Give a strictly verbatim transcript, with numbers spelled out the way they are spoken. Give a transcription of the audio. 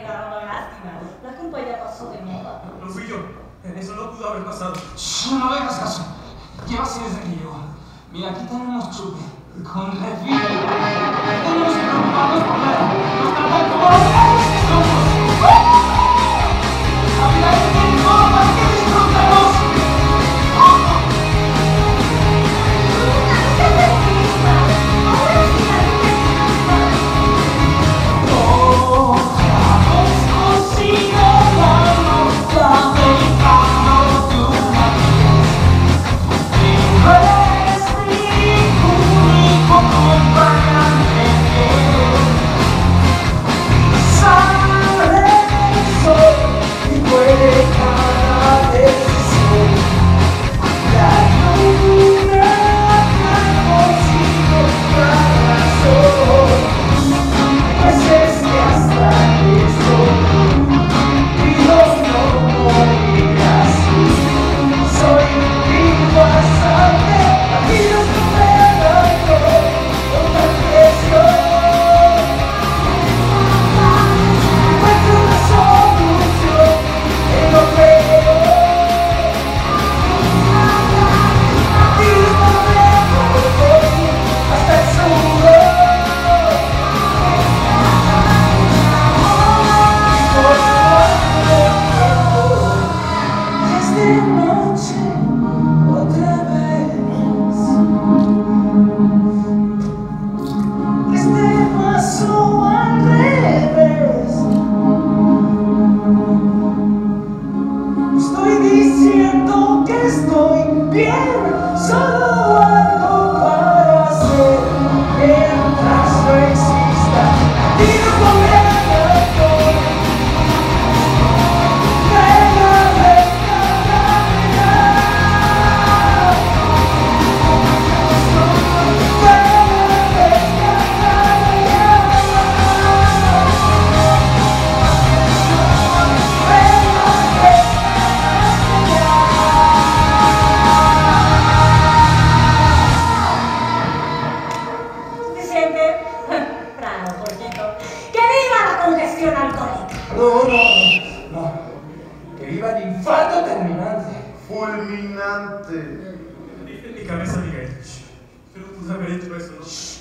dando lástima. La culpa ya pasó de moda. No fui yo. Eso no pudo haber pasado. Shh, no le hagas caso. Lleva así desde que llegó. Mira, aquí tenemos chupe. Con refil. No tenemos que preocuparnos por nada. Nos tratan como los héroes que somos. La vida es de todo para que disfrutemos. No, no, no. Que viva el infarto terminante. Fulminante. Dice en mi cabeza, Miguel. Yo no pude haber hecho eso, ¿no?